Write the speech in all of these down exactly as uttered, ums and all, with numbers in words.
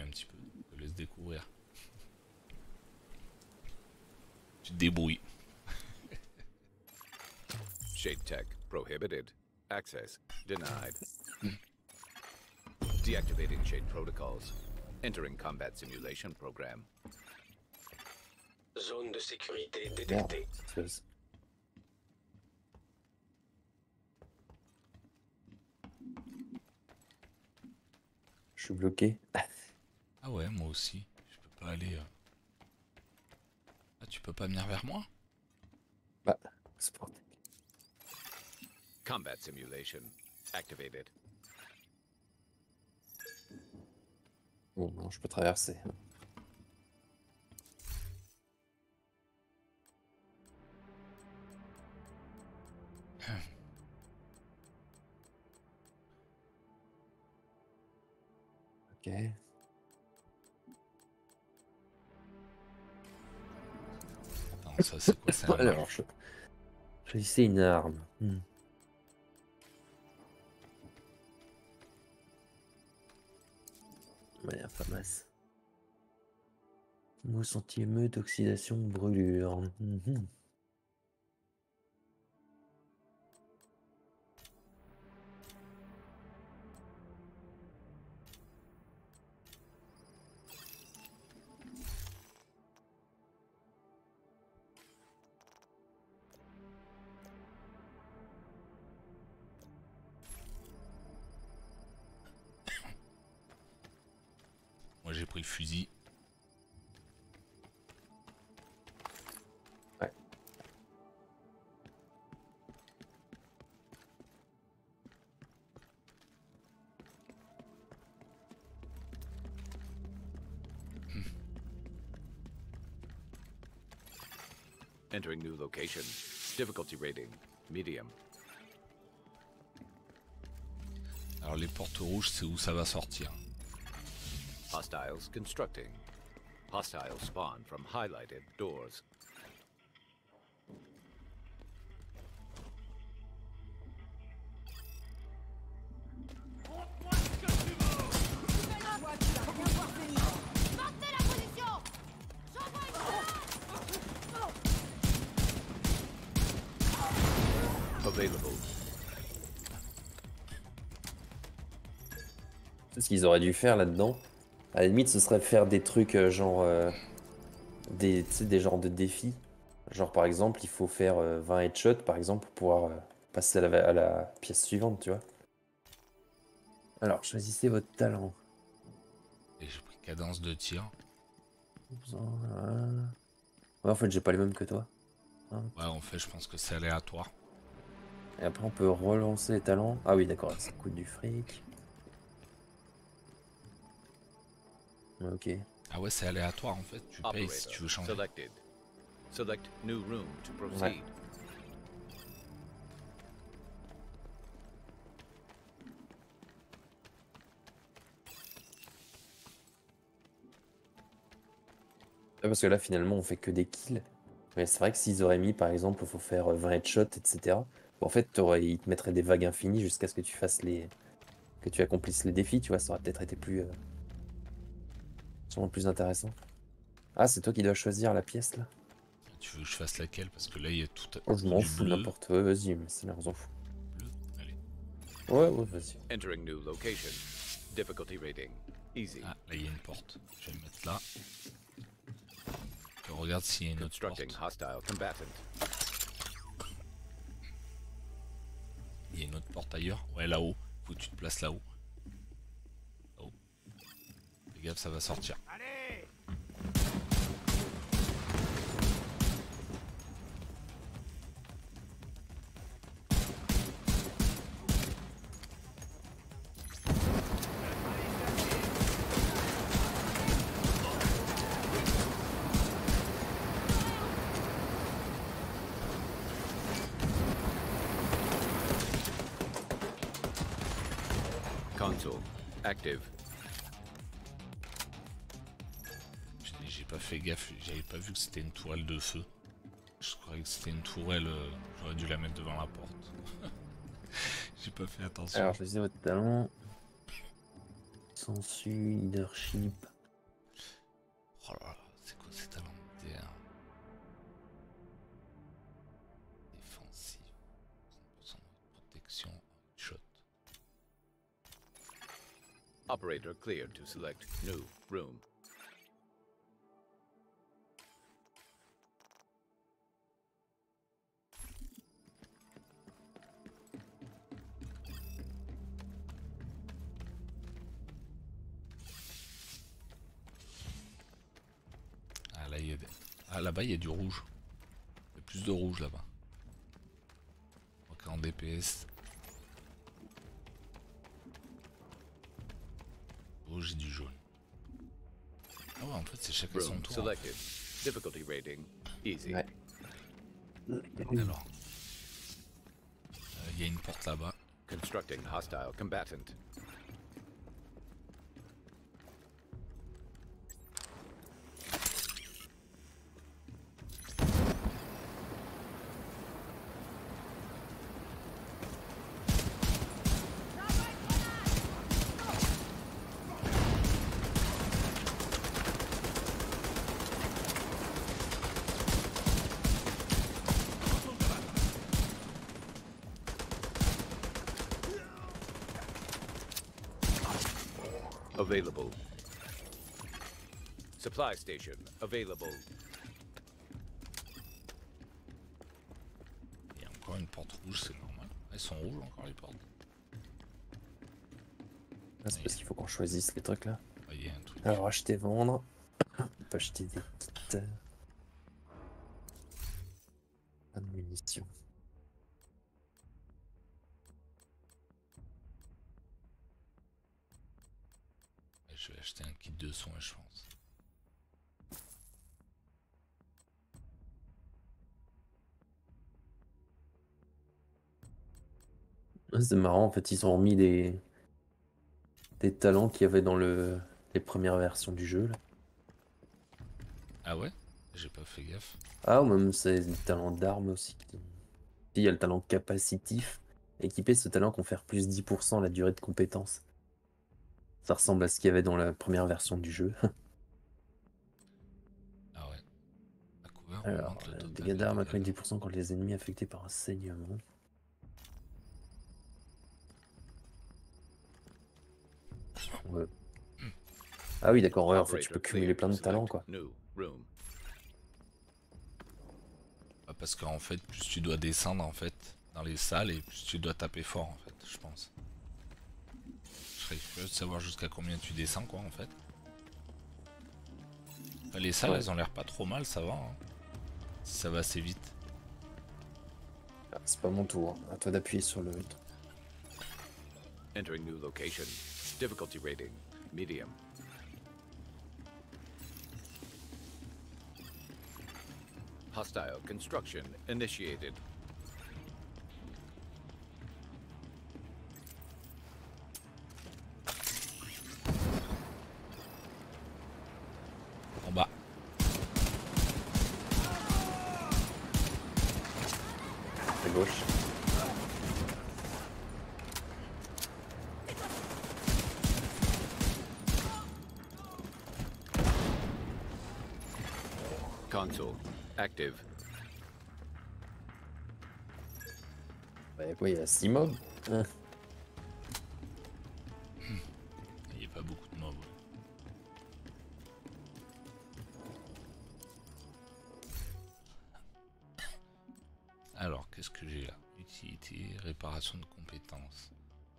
petit peu. Je te laisse découvrir. Tu te débrouilles. Shade tech prohibited. Access denied. Deactivating Shade protocols. Entering combat simulation program. Zone de sécurité Merde, détectée. cette chose. Je suis bloqué. Ah ouais, moi aussi. Je peux pas aller... euh. Ah, tu peux pas venir vers moi? Bah, c'est pour... Combat simulation activated. Bon, non, je peux traverser. Ok. Attends, ça c'est quoi? C'est un... Alors, je... choisissez une arme. Hmm. Ouais, y a pas masse. Mousse anti-émeute, oxydation, brûlure. Mhm. Moi j'ai pris le fusil. Ouais. Entering new location. Difficulty rating medium. Alors les portes rouges, c'est où ça va sortir. Hostiles constructing. Hostiles spawn from highlighted doors. Available. C'est ce qu'ils auraient dû faire là-dedans. À la limite, ce serait faire des trucs euh, genre... euh, des, tu sais, des genres de défis. Genre, par exemple, il faut faire euh, vingt headshots, par exemple, pour pouvoir euh, passer à la, à la pièce suivante, tu vois. Alors, choisissez votre talent. Et j'ai pris cadence de tir. Ouais, en fait, j'ai pas les mêmes que toi. Hein. Ouais, en fait, je pense que c'est aléatoire. Et après, on peut relancer les talents. Ah oui, d'accord, ça coûte du fric. Ok. Ah ouais, c'est aléatoire en fait. Tu payes si Operator tu veux changer. selected. Select new room to proceed. Ouais. Ouais, parce que là, finalement, on fait que des kills. Mais c'est vrai que s'ils auraient mis, par exemple, il faut faire euh, vingt headshots, et cetera. En fait, t'aurais- ils te mettraient des vagues infinies jusqu'à ce que tu fasses les... que tu accomplisses les défis, tu vois. Ça aurait peut-être été plus... euh, sûrement plus intéressant. Ah, c'est toi qui dois choisir la pièce, là. Tu veux que je fasse laquelle? Parce que là, il y a tout, Oh, je il y a m'en du fous, bleu. n'importe. Ouais, vas-y, mais c'est là, on s'en fout. Bleu. Allez. Ouais, ouais, vas-y. Entering new location. Difficulty rating easy. Ah, là, il y a une porte. Je vais le mettre là. Je regarde s'il y a une autre porte. Constructing hostile combatant. Il y a une autre porte ailleurs. Ouais, là-haut. Faut que tu te places là-haut. Là-haut. Fais gaffe, ça va sortir. Console active. J'ai- J'ai pas fait gaffe. J'avais pas vu que c'était une tourelle de feu. Je croyais que c'était une tourelle. euh, J'aurais dû la mettre devant la porte. J'ai pas fait attention. Alors, choisissez votre talent. Sensu, leadership. Oh là là, c'est quoi ces talents D R? Défensif. cent pour cent de protection. Shot. Operator cleared to select new room. Ah là, il y a des... Ah là-bas, il y a du rouge. Il y a plus de rouge là-bas. Ok, en D P S. Oh, j'ai du jaune. Ah ouais, en fait, c'est chacun son Room tour. selected. Difficulty rating easy. Ouais. Alors, il euh, y a une porte là-bas. Constructing hostile combatant. Available. Supply station available. Il y a encore une porte rouge, c'est normal. Elles sont rouges encore les portes. Ah, c'est parce qu'il faut qu'on choisisse les trucs là. Ah, il y a un truc. Alors acheter, vendre. On peut acheter des kits. Pas de munitions. Je vais acheter un kit de soins, je pense. Ah, c'est marrant, en fait, ils ont remis des, des talents qu'il y avait dans le... les premières versions du jeu. Là. Ah ouais? J'ai pas fait gaffe. Ah, ou même c'est des talents d'armes aussi. qui- Il y a le talent capacitif. Équiper ce talent confère plus dix pour cent la durée de compétence. Ça ressemble à ce qu'il y avait dans la première version du jeu. Ah ouais. À couvert, Alors, augmente le euh, total dégâts de d'armes dégâts accroissent de- dix pour cent quand les ennemis affectés par un saignement. Ouais. Ah oui, d'accord, ouais, en fait, tu Operator peux cumuler cleared plein to de talents, select quoi. new room. Ah, parce qu'en fait, plus tu dois descendre en fait dans les salles et plus tu dois taper fort en fait, je pense. Je serais curieux de savoir jusqu'à combien tu descends quoi en fait. Enfin, les salles Ouais. elles ont l'air pas trop mal, ça va. Hein. Si ça va assez vite. Ah, c'est pas mon tour. À toi d'appuyer sur le... Entering new location. Difficulty rating medium. Hostile construction initiated. En bas. À gauche. Console active. Bah, quoi, il y a six mobs. Hein. Il n'y a pas beaucoup de mobs. Ouais. Alors, qu'est-ce que j'ai là? Utilité, réparation de compétences.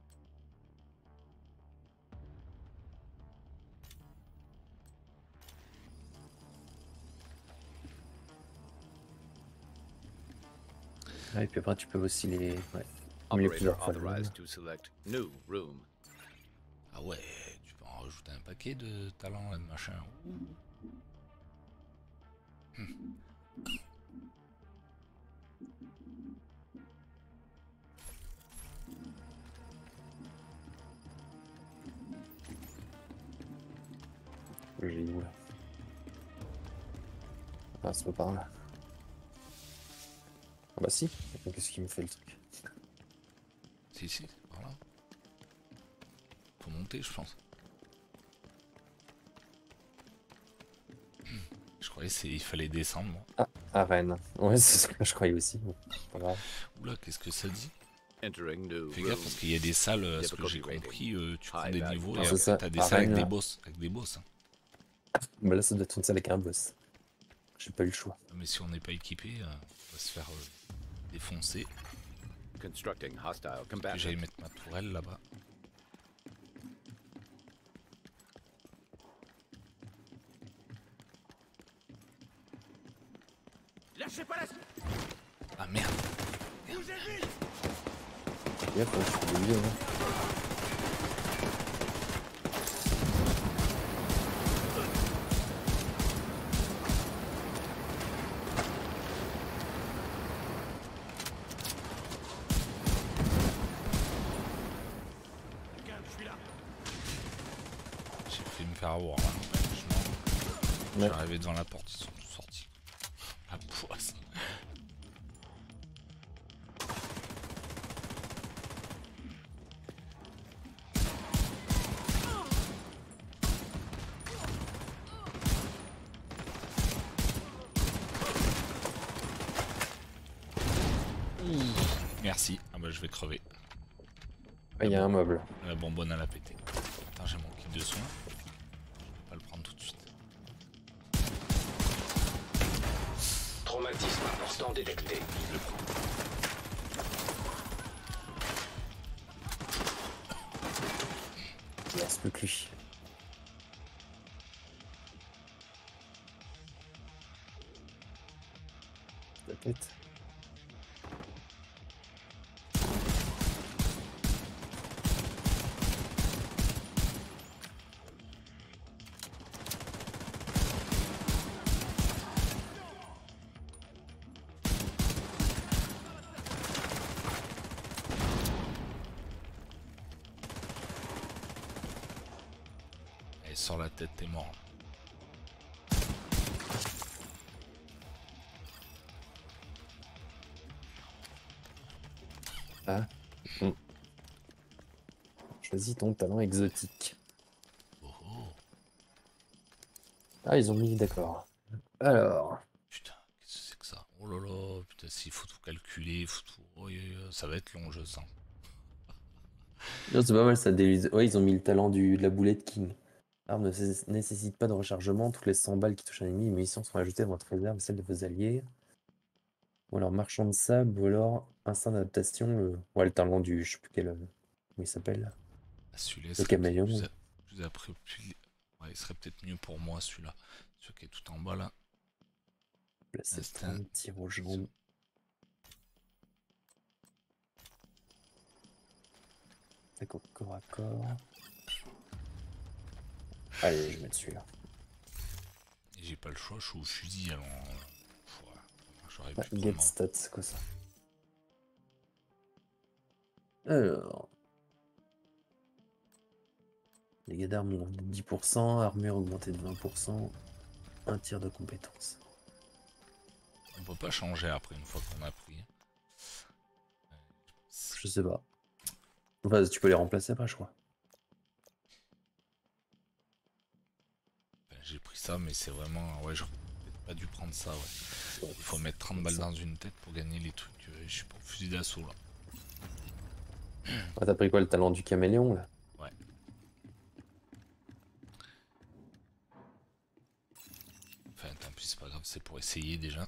Ah, et puis après, tu peux aussi les... Ouais. cumuler Operator plusieurs fois le même. authorized to select new room. Ah ouais, tu peux en rajouter un paquet de talents là, de machin. J'ai où là? Ah, c'est pas par là. Ah bah si. Qu'est-ce qui me fait le truc? Si, si, c'est par là. Faut monter, je pense. croyais qu'il fallait descendre. Moi. Ah, à Rennes. Ouais, c'est ce que je croyais aussi. Bon, pas grave. Oula, qu'est-ce que ça dit? Entering new Fais gaffe room. parce qu'il y a des salles, à ce que j'ai Difficulty compris, euh, tu prends High des value. niveaux Ah, et c'est après ça, t'as des à salles avec Rennes, des là. boss. Avec des boss. Hein. Bah là, ça doit être une salle avec un boss. J'ai pas eu le choix. Mais si on n'est pas équipé, euh, on va se faire euh, défoncer. Constructing hostile Que j'aille combatant. mettre ma tourelle là-bas. Lâchez pas la... Ah merde. Gaffe, hein, je suis dévié, hein. J'ai fait me faire avoir là. Je Ouais. suis arrivé devant la porte, ils sont tous sortis. La poisse. Merci. Ah bah je vais crever. Ah, il y a un meuble. La bonbonne elle a pété. Attends, j'ai mon kit de soins. Je vais pas le prendre tout de suite. Traumatisme important détecté. Je le prends. Il reste plus que lui. La tête. Et sur la tête, t'es mort. Ah. Mm. Choisis ton talent exotique. Oh oh. Ah, ils ont mis, d'accord. Alors. Putain, qu'est-ce que c'est que ça? Oh là là, putain, s'il faut tout calculer, faut tout... Oh, yeah, yeah, ça va être long, je sens. Non, c'est pas mal, ça déluse. Ouais, ils ont mis le talent du, de la boulette King. L'arme ne sé- nécessite pas de rechargement. Toutes les cent balles qui touchent un ennemi, les munitions seront ajoutées à votre réserve et celle de vos alliés. Ou alors marchand de sable, ou alors instinct d'adaptation. Le... Ouais, le talent du. Je sais plus quel. euh, Comment il s'appelle? Ah, celui-là, Le serait caméléon. plus, a- plus approprié. Ouais, il serait peut-être mieux pour moi, celui-là. Celui qui est tout en bas, là. Placer Instinct. trente, tir aux jambes. Attaque au corps à corps. Allez, je vais mettre celui-là. Et j'ai pas le choix, je suis au fusil, alors... euh, ouais, j'aurais Ah, pu get prendre... stats, c'est quoi ça? Alors. Dégâts d'armes augmentés de dix pour cent, armure augmentée de vingt pour cent, un tir de compétence. On peut pas changer après, une fois qu'on a pris. Je sais pas. Enfin, tu peux les remplacer après, je crois. Ben, j'ai pris ça, mais c'est vraiment... Ouais, j'aurais peut-être pas dû prendre ça, ouais. Il faut mettre trente balles dans une tête pour gagner les trucs. euh, Je suis pour fusil d'assaut, là. Ah, t'as pris quoi, le talent du caméléon, là? Ouais. Enfin, tant pis, c'est pas grave, c'est pour essayer, déjà.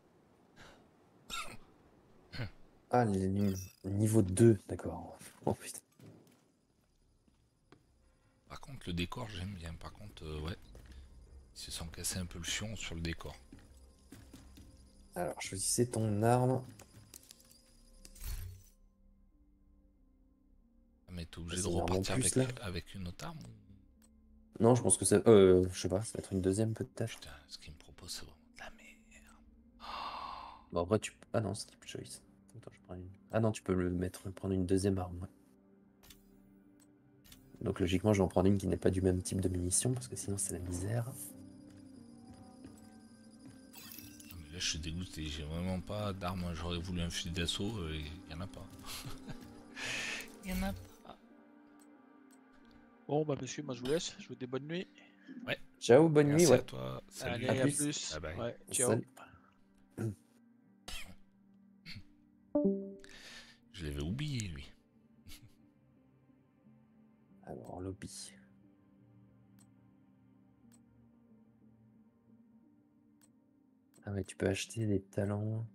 Ah, les lignes- niveau deux, d'accord. Oh putain. Par contre, le décor, j'aime bien. Par contre, euh, ouais. Ils se sont cassés un peu le fion sur le décor. Alors, choisissez ton arme. Ah, mais t'es obligé C'est de une arme en repartir plus, avec, là avec une autre arme ou... Non, je pense que c'est... Euh, je sais pas, ça va être une deuxième, peut-être. Putain, ce qu'il me propose, c'est vraiment de la merde. Bon, après, tu... Ah non, skip choice. Attends, je prends une... Ah non, tu peux le mettre, prendre une deuxième arme, ouais. Donc logiquement, je vais en prendre une qui n'est pas du même type de munition, parce que sinon c'est la misère. Ah, mais là, je suis dégoûté. J'ai vraiment pas d'arme. J'aurais voulu un fusil d'assaut. euh, Il y en a pas. Il y en a pas. Bon bah monsieur, moi je vous laisse, je vous dis bonne nuit. Ouais. Ciao, bonne Merci nuit, à ouais. toi. Salut. Allez, À à plus. plus. Bye bye. Ouais, ciao. Salut. Je l'avais oublié, lui. Alors, lobby. Ah mais tu peux acheter des talents,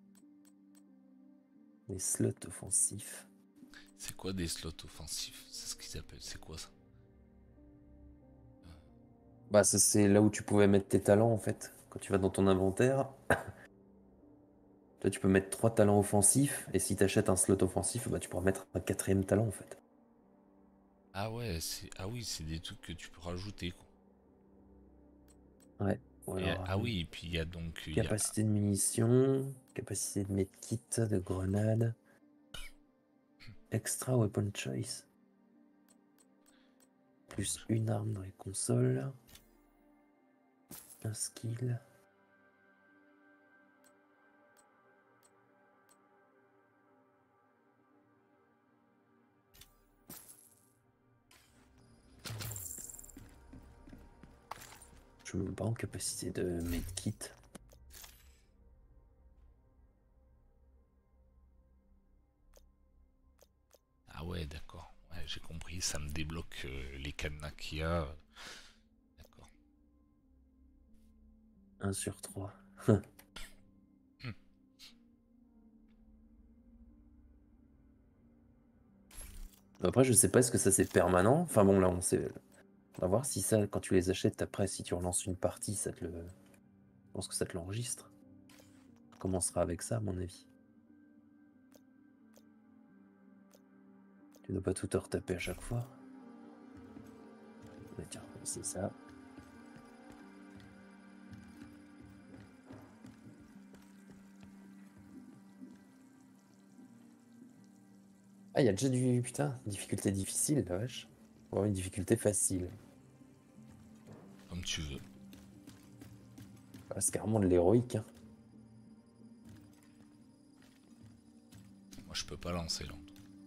des slots offensifs. C'est quoi des slots offensifs? C'est ce qu'ils appellent. C'est quoi ça? Bah ça c'est là où tu pouvais mettre tes talents en fait. Quand tu vas dans ton inventaire, toi tu peux mettre trois talents offensifs et si tu achètes un slot offensif, bah tu pourras mettre un quatrième talent en fait. Ah ouais, c'est ah oui, c'est des trucs que tu peux rajouter, quoi. Ouais. Ou Et, alors, ah euh, oui, et puis il y a donc il y a capacité de munitions, capacité de medkit, de grenades, extra weapon choice, plus une arme dans les consoles, un skill. Je ne me pas en capacité de medkit. ah ouais, d'accord. Ouais, j'ai compris, ça me débloque euh, les cadenas qu'il y a. D'accord. un sur trois. Hmm. Après, je sais pas, est-ce que ça c'est permanent? Enfin bon, là, on sait. On va voir si ça, quand tu les achètes, après, si tu relances une partie, ça te le. Je pense que ça te l'enregistre. On commencera avec ça, à mon avis. Tu dois pas tout te retaper à chaque fois. Bah, tiens, c'est ça. Ah, il y a déjà du. Putain, difficulté difficile, la vache. On va avoir une difficulté facile. Comme tu veux. Ah, c'est carrément de l'héroïque. Hein. Moi, je peux pas lancer là.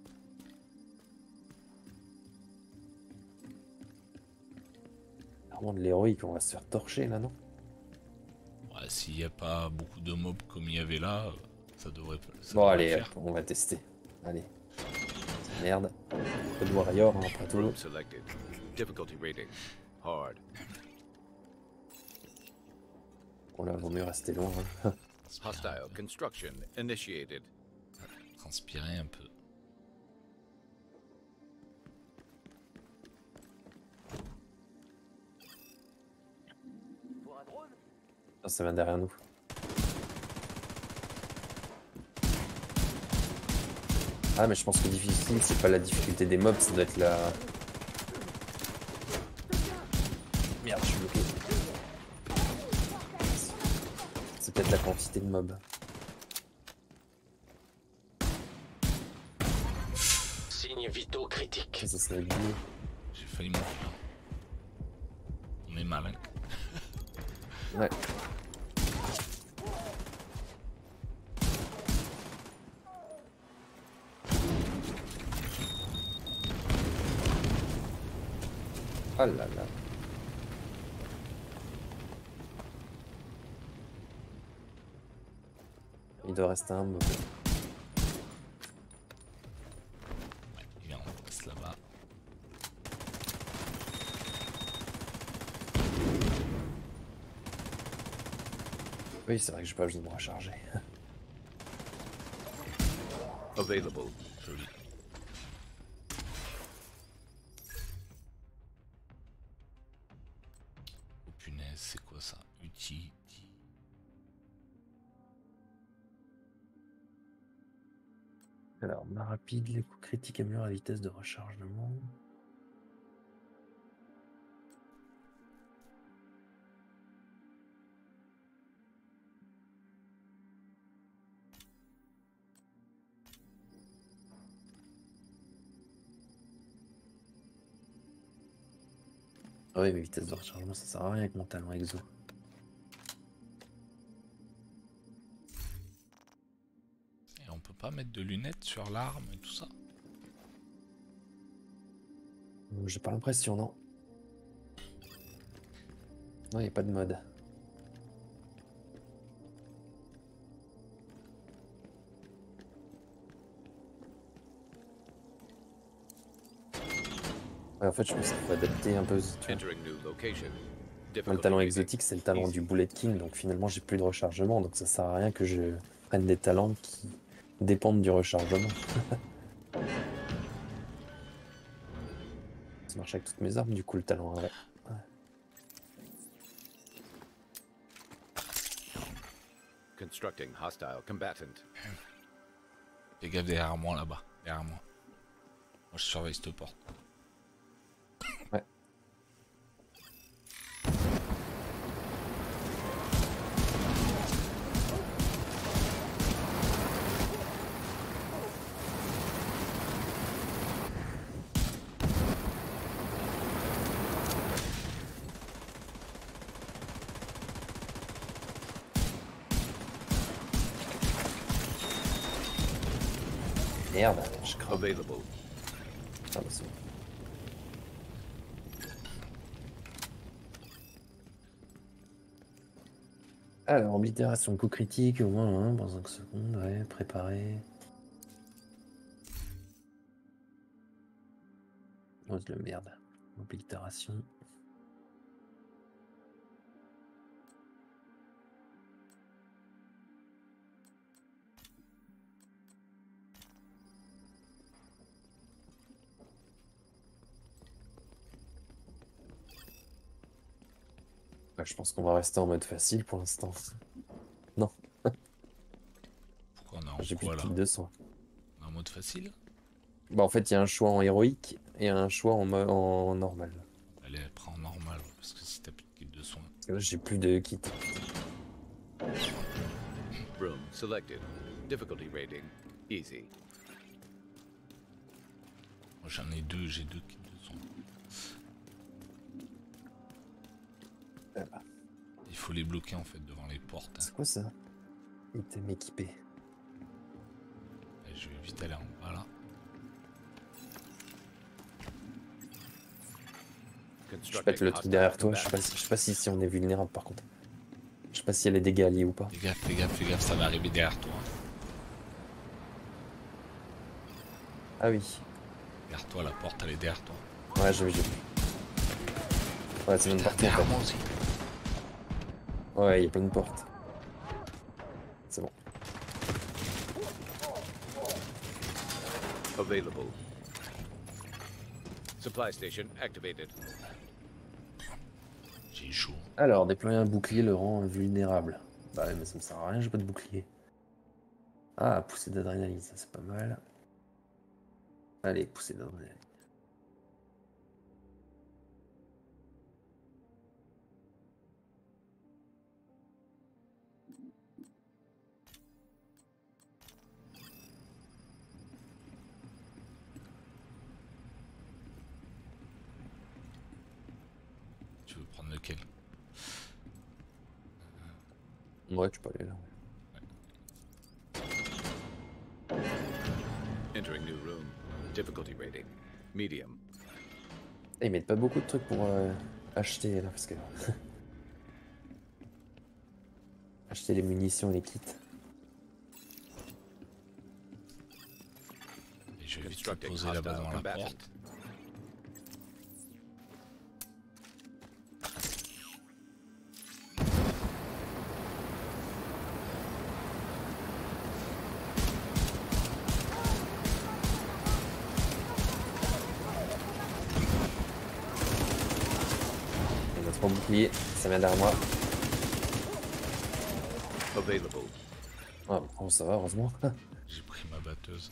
Carrément de l'héroïque, on va se faire torcher là, non? Ouais, s'il n'y a pas beaucoup de mobs comme il y avait là, euh, ça devrait, ça Bon, devrait allez, le hop, faire. on va tester. Allez. Merde. Code Warrior, hein, après tout. Road selected. Difficulty rating. Hard. Bon, là, vaut mieux rester loin. Hein. Hostile construction initiated. Transpirer un peu. Ah, ça vient derrière nous. Ah, mais je pense que difficile, c'est pas la difficulté des mobs, ça doit être la. Merde, je suis bloqué. C'est peut-être la quantité de mobs. Signes vitaux critiques. Ça, ça serait dur. J'ai failli mourir. On est malin. Ouais. Ah là là. Il doit rester un mob. Ouais, il est en place là-bas. Oui, c'est vrai que j'ai pas besoin de me recharger. Available. Joli. Oh punaise, c'est quoi ça? Utility. Alors, main rapide, les coups critiques améliorent la vitesse de rechargement. Ah oui, mais vitesse de rechargement, ça sert à rien avec mon talent exo. Et on peut pas mettre de lunettes sur l'arme et tout ça? J'ai pas l'impression, non. Non, il n'y a pas de mode. Ouais, en fait, je pense qu'il faut adapter un peu. Tu vois. Entering new location. Moi, le Difficulty talent rating. exotique, c'est le talent Easy. du Bullet King, donc finalement, j'ai plus de rechargement, donc ça sert à rien que je prenne des talents qui dépendent du rechargement. Ça marche avec toutes mes armes, du coup, le talent, ouais. Ouais. Constructing hostile combatant. Fais gaffe derrière moi là-bas, derrière moi. Moi je surveille cette porte. Ouais. Merde, je crame. Available. Ah, bah, c'est bon. Alors, oblitération, coup critique, au moins hein, dans cinq secondes, ouais, préparer. Oh, c'est le merde. Oblitération. Ouais, je pense qu'on va rester en mode facile pour l'instant. Non, Pourquoi on est en j'ai plus quoi de là? kit de soin. On est en mode facile? Bah, en fait, il y a un choix en héroïque et un choix en, mo- en normal. Allez, prends en normal, parce que si t'as plus de kit de soins. Parce que là, j'ai plus de kit. Room selected. Difficulty rating. Easy. Moi j'en ai deux, j'ai deux kits de soins. Voilà. Il faut les bloquer en fait devant les portes. Hein. C'est quoi ça? Item équipé. Et je vais vite aller en bas là. Je pète le truc derrière toi, je sais pas, si- je sais pas si, si on est vulnérable par contre. Je sais pas s'il y a les dégâts alliés ou pas. Fais gaffe, fais gaffe, fais gaffe, ça va arriver derrière toi. Ah oui. Derrière toi, la porte elle est derrière toi. Ouais, j'ai vu, j'ai vu. Ouais, c'est même partout en Derrière fait. moi aussi. Ouais, il y a plein de portes. C'est bon. Available. Supply station activated. J'ai chaud. Alors, déployer un bouclier le rend vulnérable. Bah ouais, mais ça me sert à rien, j'ai pas de bouclier. Ah, poussée d'adrénaline, ça c'est pas mal. Allez, poussée d'adrénaline. Tu veux prendre lequel? Ouais, tu peux aller là. Entering new room. Difficulty rating. Medium. Et ils mettent pas beaucoup de trucs pour euh, acheter là, parce que. Acheter les munitions et les kits. Et je vais vite te Constructing poser là-bas hostile devant la combatant. porte. On a trois boucliers, ça vient derrière moi. Available. Ah, bon, ça va, heureusement. Ah, J'ai pris ma batteuse.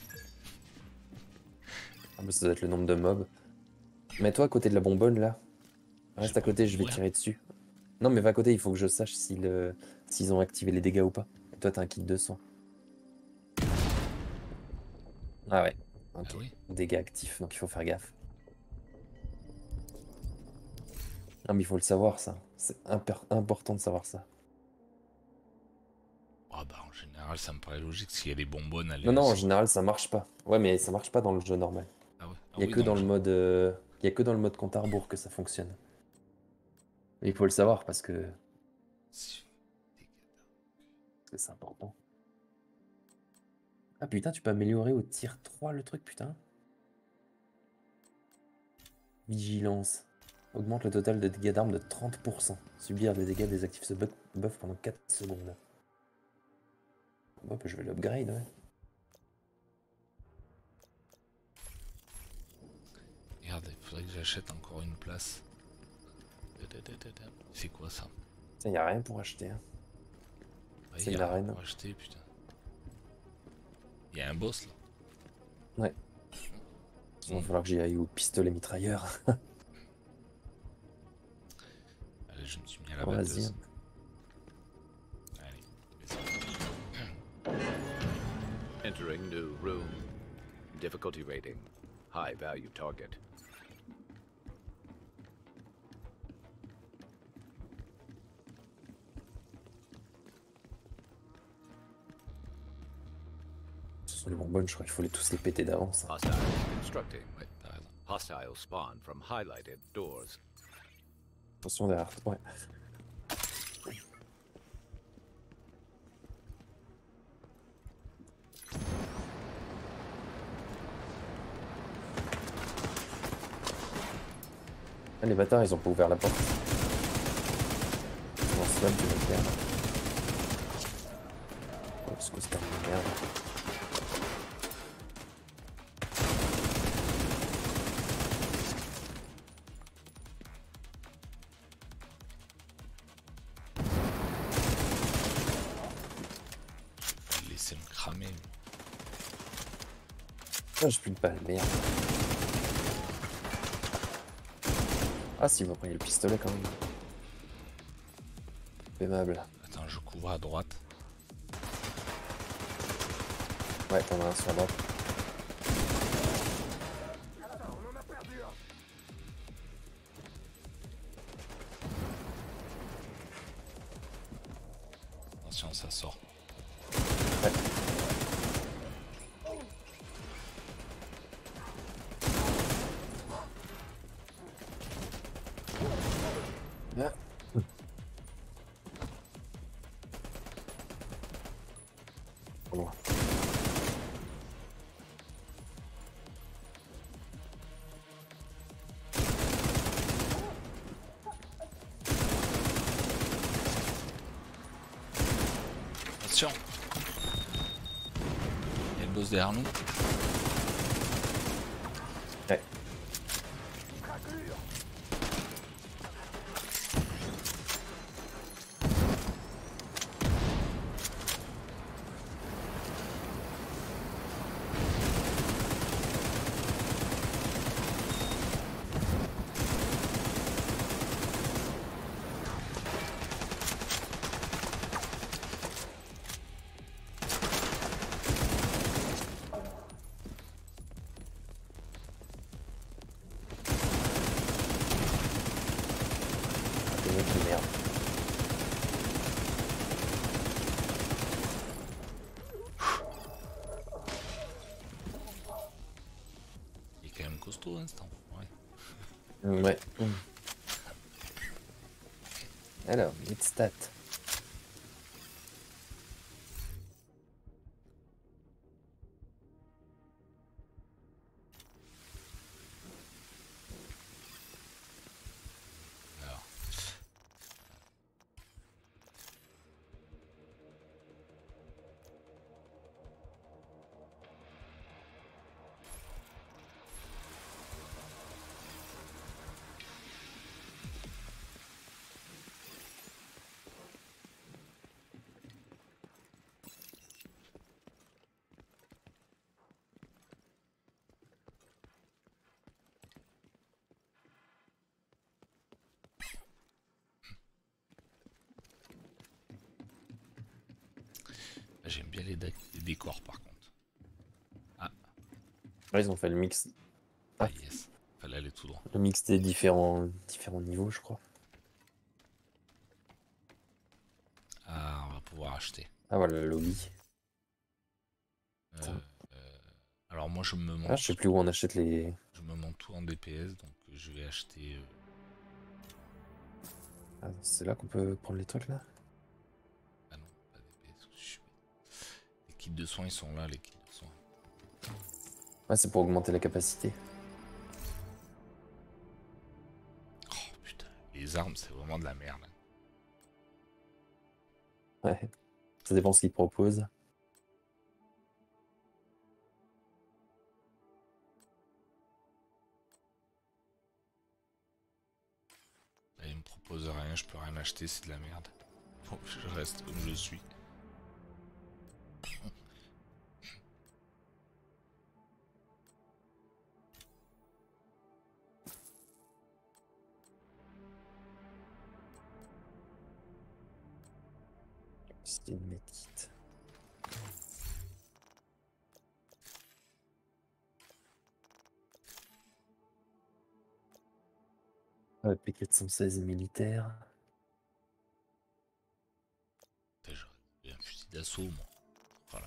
bah, ça doit être le nombre de mobs. Mets-toi à côté de la bonbonne là. Reste J'ai à côté, pas je vais mourir. tirer dessus. Non, mais va à côté, il faut que je sache s'ils euh, s'ils ont activé les dégâts ou pas. Et toi, t'as un kit de soins. Ah ouais. Ok. Ah oui. Dégâts actifs, donc il faut faire gaffe. Non, mais il faut le savoir, ça. C'est imper- important de savoir ça. Ah bah en général ça me paraît logique s'il y a les bonbonnes. Elle Non, non, en est- général, ça marche pas. Ouais, mais ça marche pas dans le jeu normal. Ah ouais. Ah Il y a oui, que dans le jeu. mode, euh, il y a que dans le mode compte à rebours que ça fonctionne. Il faut le savoir parce que Si- parce que c'est important. Ah putain, tu peux améliorer au tir trois le truc, putain. Vigilance. Augmente le total de dégâts d'armes de trente pour cent. Subir des dégâts désactive ce buff buff pendant quatre secondes. Bon, bah, je vais l'upgrade, ouais. Regarde, il faudrait que j'achète encore une place. C'est quoi ça? Ça, y a rien pour acheter. Hein. Ouais, C'est y a une rien arène. pour acheter, putain. Il y a un boss là. Ouais. Il va falloir que j'y aille au pistolet mitrailleur. Allez, je me suis mis à la Oh, vas-y. batteuse. Hein. Allez, Entering new room. Difficulty rating. High value target. Ce sont les bonbonnes, je crois qu'il faut les tous les péter d'avance. Hein. Hostile constructing. ouais, t'as raison. Hostile spawn from highlighted doors. Attention derrière. Ouais. Ah, les bâtards, ils ont pas ouvert la porte. Bon, swap, tu vas le faire. Oh, ce que c'est une merde. Laissez me cramer. Ah, j'ai plus de balles, merde. Ah, si, il m'a pris le pistolet quand même. Aimable. Attends, je couvre à droite. Ouais, t'en as un sur droite. Attention, ça sort. Ouais. Ah. Bon. Attention. Il y a le boss derrière nous. Ouais. Des mecs de merde. Il est quand même costaud, hein, cet enfant. Ouais. Mm, Ouais. Mm. Alors, vite stat. Alors. J'aime bien les, dé- les décors par contre. Ouais, ils ont fait le mix, Ah yes. Fallait aller tout droit. le mix des différents, différents niveaux, je crois. Ah, on va pouvoir acheter. Ah voilà, le lobby. Euh, euh, alors moi je me monte. Ah, je sais plus où on achète les... Je me monte tout en D P S, donc je vais acheter. euh, Ah, c'est là qu'on peut prendre les trucs là? Ah non, pas d'épée. Je suis- Les kits de soins, ils sont là, les kits de soins. Ouais, c'est pour augmenter la capacité. Oh putain, les armes, c'est vraiment de la merde. Ouais. Ça dépend ce qu'ils proposent. Là, ils me proposent rien, je peux rien acheter, c'est de la merde. Faut que je reste comme je suis. C'est une médite. Ouais, P quatre cent seize militaire. Putain, j'aurais un fusil d'assaut, moi. Voilà.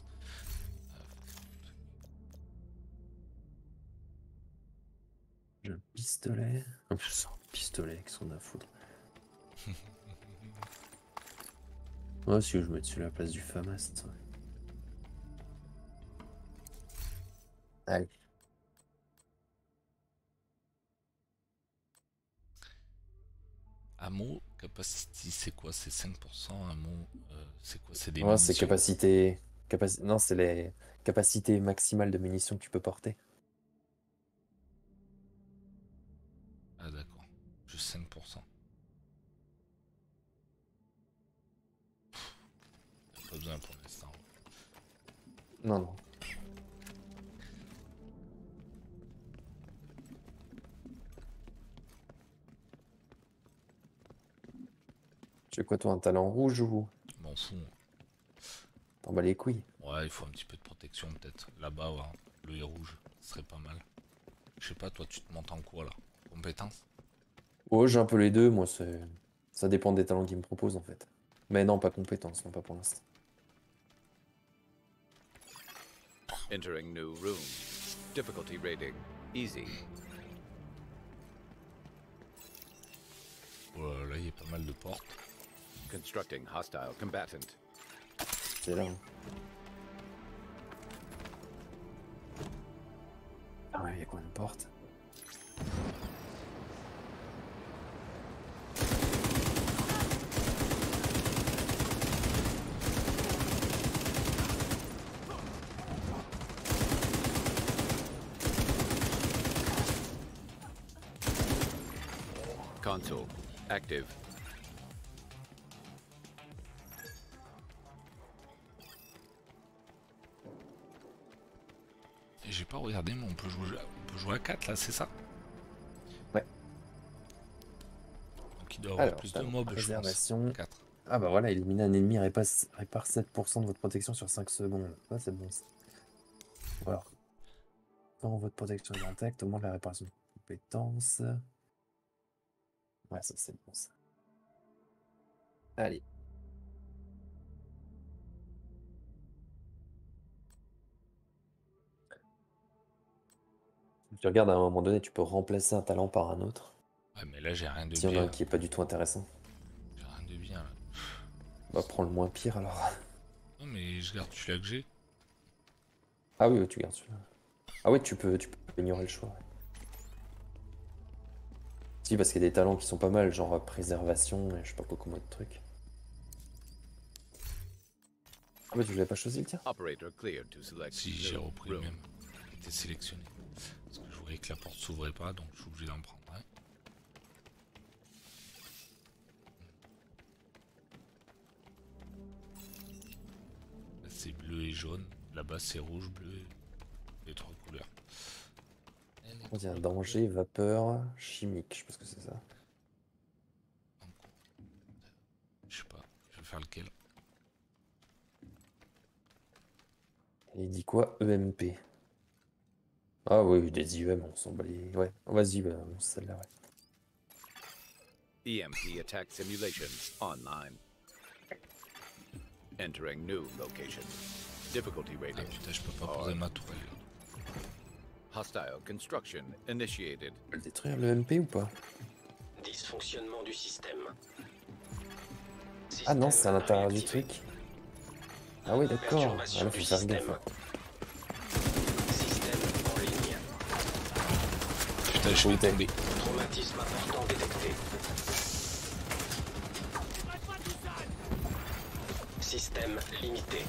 J'ai un pistolet. En plus, c'est un pistolet qui s'en a à foutre. Ouais, si je me mets dessus la place du FAMAS. Ouais. Allez. Ammo, capacity, c'est quoi? C'est cinq pour cent. Ammo, euh, c'est quoi? C'est des Ouais, c'est munitions. capacité. Capaci... Non, c'est les capacités maximales de munitions que tu peux porter. Ah d'accord, juste cinq pour cent. Pas besoin pour l'instant. Non, non. Tu veux quoi, toi, un talent rouge ou M'en fous. t'en bats les couilles? Ouais, il faut un petit peu de protection peut-être. Là-bas, ouais, bleu et rouge, ce serait pas mal. Je sais pas, toi, tu te montes en quoi là? Compétence? Oh, j'ai un peu les deux, moi, c'est. Ça dépend des talents qu'ils me proposent en fait. Mais non, pas compétence, non, pas pour l'instant. Entering new room. Difficulty rating. Easy. Oh là là, il y a pas mal de portes. Constructing hostile combatant. C'est là. Hein. Ah ouais, il y a combien de portes? Console. Active. Et j'ai pas regardé, mais on peut jouer, on peut jouer à quatre là, c'est ça? Ouais. Donc il doit y avoir Alors, plus de talent mobs, je pense. préservation. quatre. Ah bah voilà, éliminer un ennemi répare, répare sept pour cent de votre protection sur cinq secondes. Ouais, c'est bon ça. Voilà. Quand votre protection est intacte, augmente la réparation de compétences. Ouais, ça c'est bon ça. Allez. Tu regardes à un moment donné, tu peux remplacer un talent par un autre. Ouais, mais là j'ai rien de S'il y en a bien. un qui est pas du tout intéressant. J'ai rien de bien là. Bah prends le moins pire alors. Non, mais je garde celui-là que j'ai. Ah oui, oui, tu gardes celui-là. Ah oui, tu peux, tu peux ignorer le choix. Ouais. Si, parce qu'il y a des talents qui sont pas mal, genre euh, préservation et je sais pas quoi comme autre truc. Ah bah tu l'avais pas choisi le tien? Operator cleared to select Si j'ai new repris le room. même. Il était sélectionné. Parce que je voyais que la porte s'ouvrait pas, donc je suis obligé d'en prendre un. Là c'est bleu et jaune. Là-bas c'est rouge, bleu et les trois couleurs. Et les On dit un trois danger, vapeur, chimique, je pense que c'est ça. couleurs. Je sais pas, je vais faire lequel. Et il dit quoi? E M P. Ah oui, des I E M, on s'en bat les... Ouais, vas-y, bah, on celle-là, ouais. E M P attack simulation online. Entering new location. Difficulty Ah rating. putain, je peux pas poser ma tourelle. Hostile construction initiated. On peut le détruire le E M P ou pas? Dysfonctionnement du système. Ah non, Système c'est à l'intérieur du réactivé. truc. Ah oui, d'accord. Ah, Perturbation là, du faut faire système. gaffe. Système en ligne. Putain, je vais Écoutez. tomber. Traumatisme important détecté. Système limité.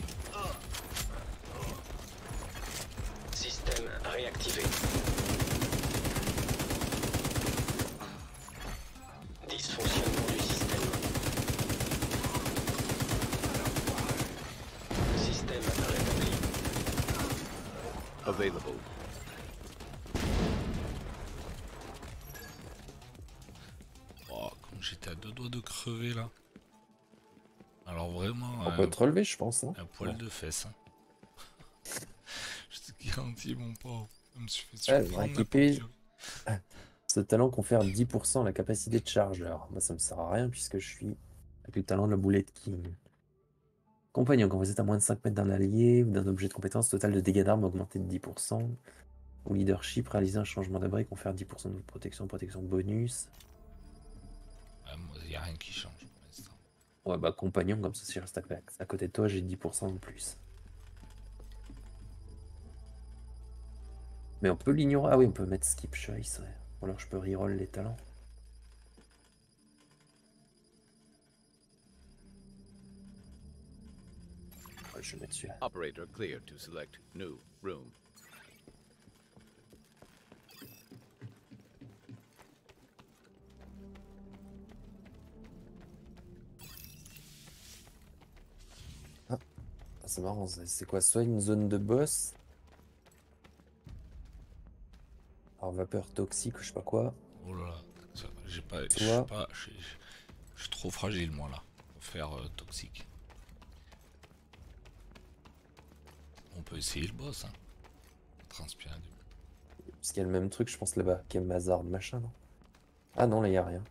Système réactivé. Dysfonctionnement du système. Système rétabli. Available. Oh, comme j'étais à deux doigts de crever là. Alors vraiment, On un, peut te relever, je pense. Hein. un poil de fesse. Hein. Je te garantis, mon pauvre. Je me suis fait Ouais, surprendre. récupérer- n'importe où. Ce talent confère dix pour cent la capacité de chargeur. Moi, ça me sert à rien puisque je suis avec le talent de la boulette king. Compagnon, quand vous êtes à moins de cinq mètres d'un allié ou d'un objet de compétence, le total de dégâts d'armes augmenté de dix pour cent. Ou leadership, réaliser un changement d'abri confère dix pour cent de protection, protection bonus. Ah, moi, il n'y a rien qui change pour l'instant. Ouais, bah compagnon, comme ça, si je reste à, à côté de toi, j'ai dix pour cent de plus. Mais on peut l'ignorer. Ah oui, on peut mettre skip choice, ouais. Ou alors je peux reroll les talents. Ouais, je vais mettre celui-là. Operator cleared to select new room. Ah, c'est marrant, c'est c'est quoi? Soit une zone de boss. Alors vapeur toxique ou je sais pas quoi. Oh là là, ça, j'ai pas, je Toi. suis pas, je suis- je suis trop fragile moi là pour faire euh, toxique. On peut essayer le boss, hein. Transpirer du. Parce qu'il y a le même truc, je pense, là-bas. Mazard machin, non? Ah non, là, il n'y a rien.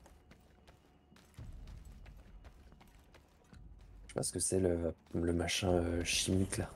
Je sais pas ce que c'est le, le machin euh, chimique, là.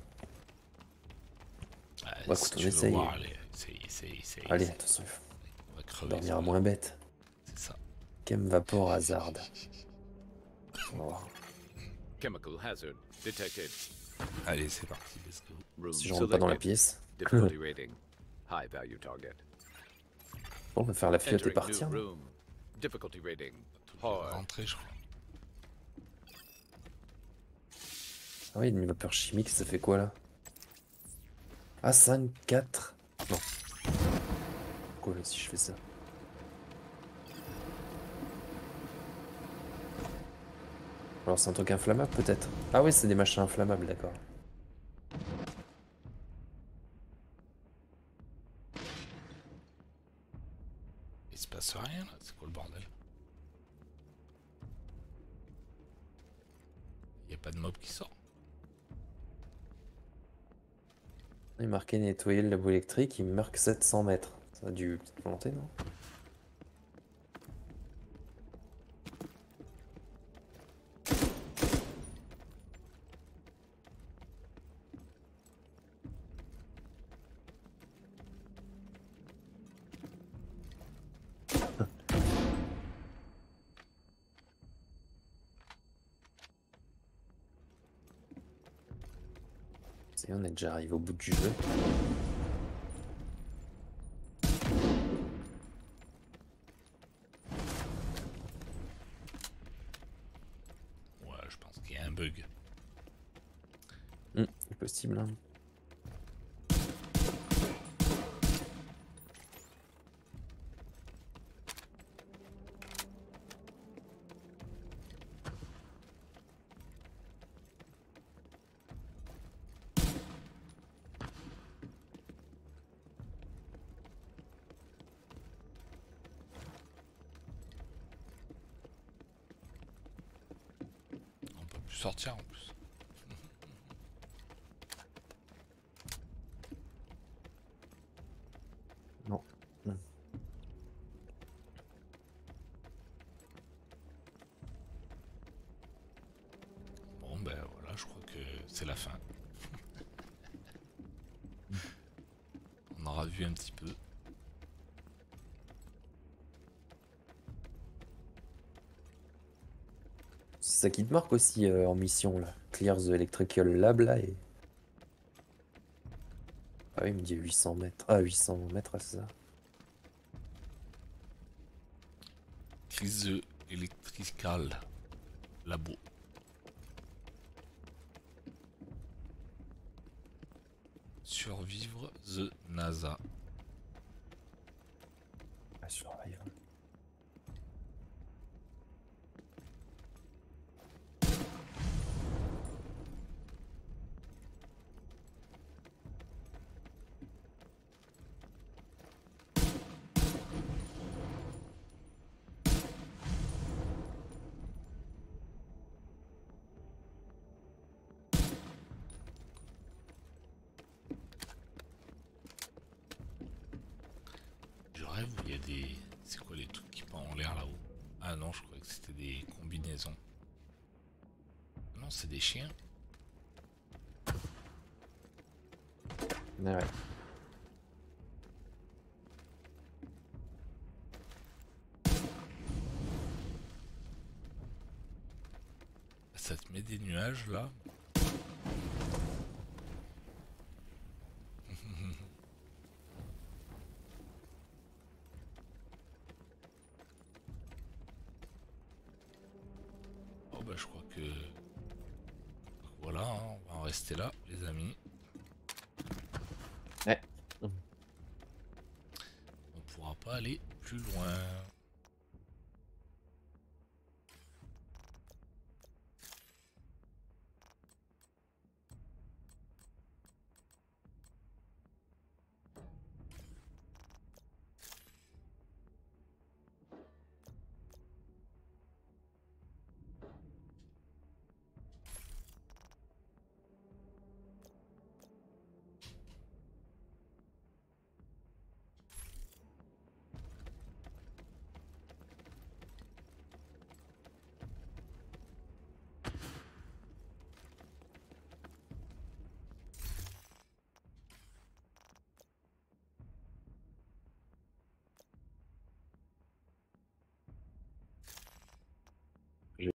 Ah, Bah, si écoute, on tu veux essaye. voir, allez, essaye, essaye, essaye. Allez, essaye. attention, On va il faut crever. dormir ça à va. moins bête. C'est ça. Chem Vapor Hazard. On va voir. Chemical hazard detected. Allez, c'est parti, let's go. Room Si je rentre pas dans la selected. pièce, Difficulty rating. High value target. on peut faire la fiotte et Entering partir. new room. Difficulty rating. On va Hard. rentrer, je crois. Ah oui, une vapeur chimique, ça fait quoi, là? Ah, cinq, quatre. Non. Quoi, si je fais ça? Alors, c'est un truc inflammable, peut-être? Ah oui, c'est des machins inflammables, d'accord. Il se passe rien là, c'est quoi le bordel? Y a pas de mob qui sort. Il est marqué nettoyer le labo électrique, il me marque sept cents mètres. Ça a dû peut-être monter, non? Ça y est, on est déjà arrivé au bout du jeu. Ouais, je pense qu'il y a un bug. Hmm, c'est possible, hein. On peut plus sortir en plus. Non. Hmm. Bon ben voilà, je crois que c'est la fin. On aura vu un petit peu. ça qui te marque aussi euh, en mission là. Clear the electrical lab là et. Ah oui, il me dit huit cents mètres. Ah, huit cents mètres, c'est ça. Crise the electrical labo. Survivre the NASA. Ah, survive. Je rêve où il y a des... C'est quoi les trucs qui pendent en l'air là-haut? Ah non, je croyais que c'était des combinaisons. Non, c'est des chiens. Ouais. Ça te met des nuages là. Oh bah je crois que... Voilà, hein, on va en rester là les amis. Ouais. On pourra pas aller plus loin.